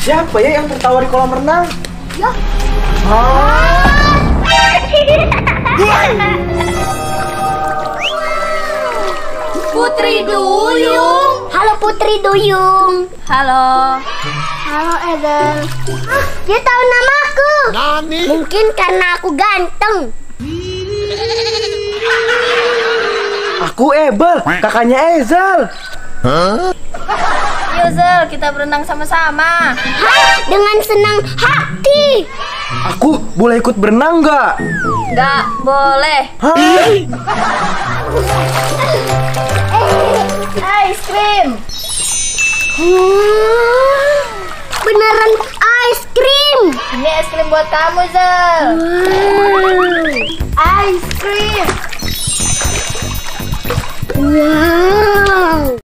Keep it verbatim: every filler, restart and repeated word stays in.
Siapa ya yang tertawa di kolam renang? Ya. Putri Duyung. Halo Putri Duyung. Halo. Halo Eden. Ah, dia tahu namaku. Nani? Mungkin karena aku ganteng. Aku Ebel, kakaknya Ezal. Yuk Zel, kita berenang sama-sama. Hah? Dengan senang hati. Aku boleh ikut berenang nggak? Nggak boleh. Hah? Ice cream. Hmm, beneran ice cream. Ini es krim buat kamu Zel. Wow. Ice cream. Wow.